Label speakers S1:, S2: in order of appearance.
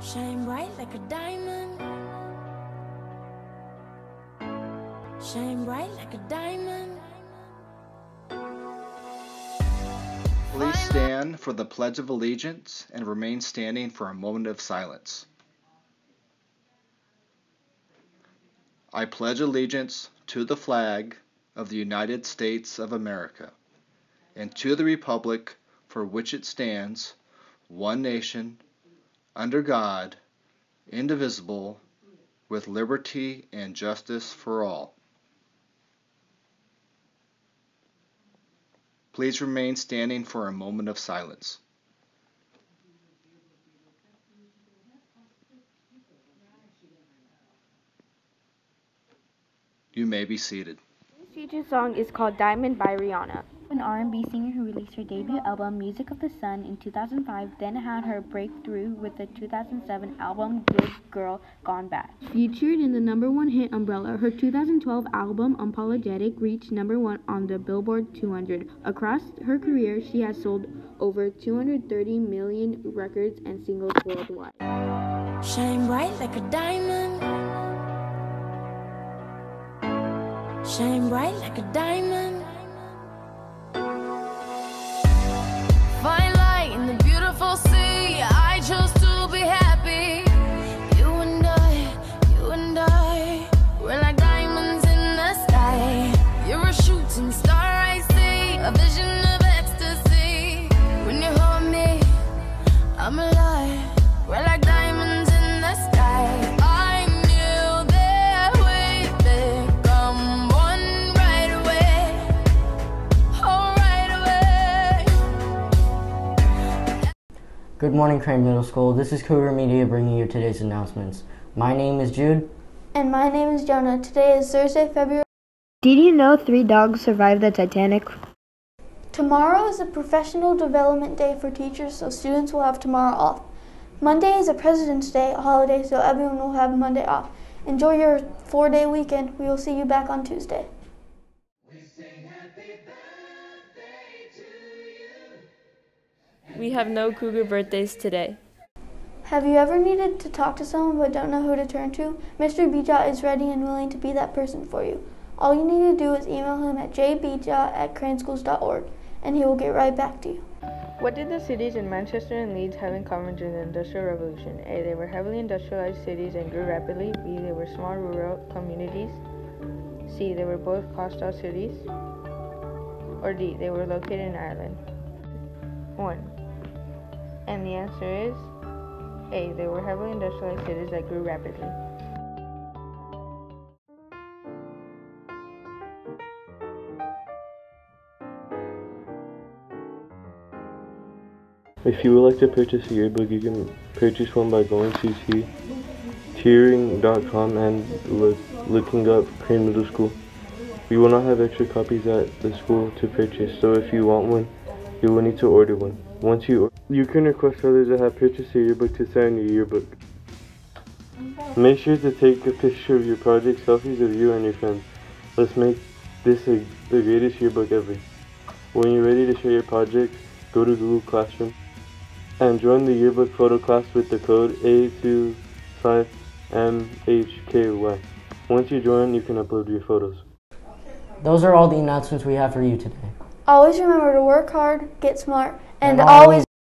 S1: Shine bright like a diamond. Shine bright like a diamond.
S2: Please stand for the Pledge of Allegiance and remain standing for a moment of silence. I pledge allegiance to the flag of the United States of America and to the republic for which it stands, one nation, under God, indivisible, with liberty and justice for all. Please remain standing for a moment of silence. You may be seated.
S3: This featured song is called Diamond by Rihanna, an R&B singer who released her debut album Music of the Sun in 2005, then had her breakthrough with the 2007 album Good Girl Gone Bad. Featured in the #1 hit Umbrella, her 2012 album Unapologetic reached #1 on the Billboard 200. Across her career, she has sold over 230 million records and singles worldwide.
S1: Shine bright like a diamond. Shine bright like a diamond. Find light in the beautiful sea. I chose to be happy. You and I, we're like diamonds in the sky. You're a shooting star, I see, a vision of ecstasy. When you hold me, I'm alive. We're like diamonds in the sky. I knew that we'd become one right away. Oh, right away.
S4: Good morning, Crane Middle School. This is Cougar Media bringing you today's announcements. My name is Jude.
S5: And my name is Jonah. Today is Thursday, February.
S3: Did you know 3 dogs survived the Titanic?
S5: Tomorrow is a professional development day for teachers, so students will have tomorrow off. Monday is a President's Day holiday, so everyone will have Monday off. Enjoy your 4-day weekend. We will see you back on Tuesday.
S6: We have no Cougar birthdays today.
S5: Have you ever needed to talk to someone but don't know who to turn to? Mr. Bija is ready and willing to be that person for you. All you need to do is email him at jbija@craneschools.org, and he will get right back to you.
S7: What did the cities in Manchester and Leeds have in common during the Industrial Revolution? A. They were heavily industrialized cities and grew rapidly. B. They were small rural communities. C. They were both coastal cities. Or D. They were located in Ireland. 1. And the answer is A. They were heavily industrialized cities that grew rapidly.
S8: If you would like to purchase a yearbook, you can purchase one by going to tearing.com and looking up Crane Middle School. We will not have extra copies at the school to purchase, so if you want one, you will need to order one. Once you can request others that have purchased a yearbook to sign your yearbook. Make sure to take a picture of your project, selfies of you and your friends. Let's make this the greatest yearbook ever. When you're ready to share your project, go to Google Classroom and join the yearbook photo class with the code A25MHKY. Once you join, you can upload your photos.
S4: Those are all the announcements we have for you today.
S5: Always remember to work hard, get smart, and always